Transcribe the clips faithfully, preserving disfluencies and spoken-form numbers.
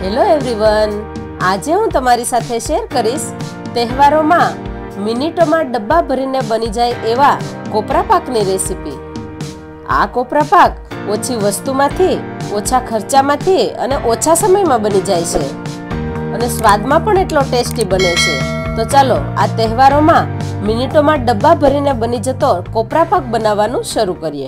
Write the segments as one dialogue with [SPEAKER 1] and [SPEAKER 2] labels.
[SPEAKER 1] Hello everyone, આજે હું તમારી સાથે શેર કરીશ તહેવારોમાં મિનિટોમાં ડબ્બા ભરીને બની જાય એવા કોપરા પાકની રેસીપી। આ કોપરા પાક ઓછી વસ્તુમાંથી, ઓછા ખર્ચામાંથી અને ઓછા સમયમાં બની જાય છે અને સ્વાદમાં પણ એટલો ટેસ્ટી બને છે। તો ચાલો આ તહેવારોમાં મિનિટોમાં ડબ્બા ભરીને બની જતો કોપરા પાક બનાવવાનું શરૂ કરીએ।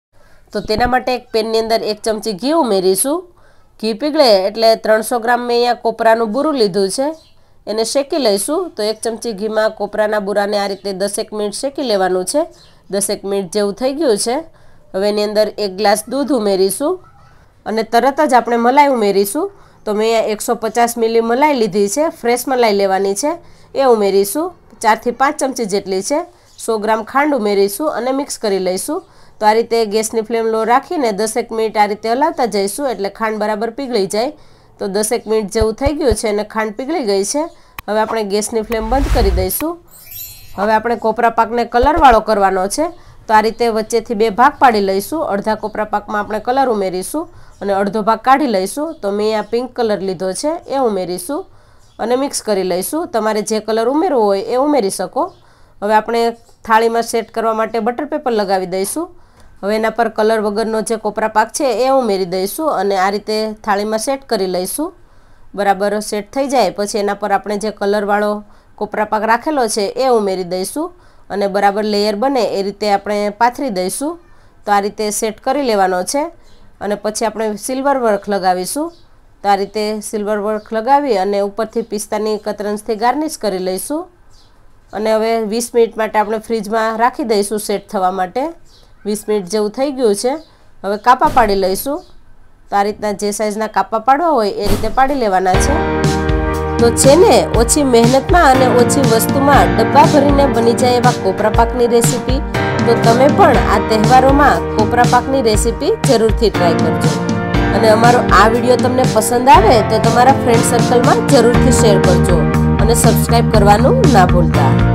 [SPEAKER 1] તો તેના માટે એક પેનની અંદર એક ચમચી ઘી ઉમેરીશું। ઘી પીગળે એટલે ત્રણસો ગ્રામ મેં અહીંયા કોપરાનું બૂરું લીધું છે, એને શેકી લઈશું। તો એક ચમચી ઘીમાં કોપરાના બૂરાને આ રીતે દસેક મિનિટ શેકી લેવાનું છે। દસેક મિનિટ જેવું થઈ ગયું છે। હવે એની અંદર એક ગ્લાસ દૂધ ઉમેરીશું અને તરત જ આપણે મલાઈ ઉમેરીશું। તો મેં અહીંયા એકસો પચાસ મિલી મલાઈ લીધી છે, ફ્રેશ મલાઈ લેવાની છે, એ ઉમેરીશું। ચારથી પાંચ ચમચી જેટલી છે। સો ગ્રામ ખાંડ ઉમેરીશું અને મિક્સ કરી લઈશું। તો આ રીતે ગેસની ફ્લેમ લો રાખીને દસેક મિનિટ આ રીતે હલાવતા જઈશું એટલે ખાંડ બરાબર પીગળી જાય। તો દસેક મિનિટ જેવું થઈ ગયું છે અને ખાંડ પીગળી ગઈ છે। હવે આપણે ગેસની ફ્લેમ બંધ કરી દઈશું। હવે આપણે કોપરા પાકને કલરવાળો કરવાનો છે। તો આ રીતે વચ્ચેથી બે ભાગ પાડી લઈશું। અડધા કોપરા પાકમાં આપણે કલર ઉમેરીશું અને અડધો ભાગ કાઢી લઈશું। તો મેં આ પિંક કલર લીધો છે, એ ઉમેરીશું અને મિક્સ કરી લઈશું। તમારે જે કલર ઉમેરવો હોય એ ઉમેરી શકો। હવે આપણે થાળીમાં સેટ કરવા માટે બટર પેપર લગાવી દઈશું। હવે એના પર કલર વગરનો જે કોપરા પાક છે એ ઉમેરી દઈશું અને આ રીતે થાળીમાં સેટ કરી લઈશું। બરાબર સેટ થઈ જાય પછી એના પર આપણે જે કલરવાળો કોપરા પાક રાખેલો છે એ ઉમેરી દઈશું અને બરાબર લેયર બને એ રીતે આપણે પાથરી દઈશું। તો આ રીતે સેટ કરી લેવાનો છે અને પછી આપણે સિલ્વર વર્ક લગાવીશું। તો આ રીતે સિલ્વર વર્ક લગાવી અને ઉપરથી પિસ્તાની કતરન્સથી ગાર્નિશ કરી લઈશું અને હવે વીસ મિનિટ માટે આપણે ફ્રીજમાં રાખી દઈશું સેટ થવા માટે। વીસ મિનિટ જેવું થઈ ગયું છે। હવે કાપા પાડી લઈશું। તો આ રીતના જે સાઈઝના કાપા પાડવા હોય એ રીતે પાડી લેવાના છે। તો છે ને ઓછી મહેનતમાં અને ઓછી વસ્તુમાં ડબ્બા ભરીને બની જાય એવા કોપરા પાકની રેસીપી। તો તમે પણ આ તહેવારોમાં કોપરા પાકની રેસીપી જરૂરથી ટ્રાય કરજો અને અમારો આ વિડીયો તમને પસંદ આવે તો તમારા ફ્રેન્ડ સર્કલમાં જરૂરથી શેર કરજો અને સબસ્ક્રાઈબ કરવાનું ના ભૂલતા।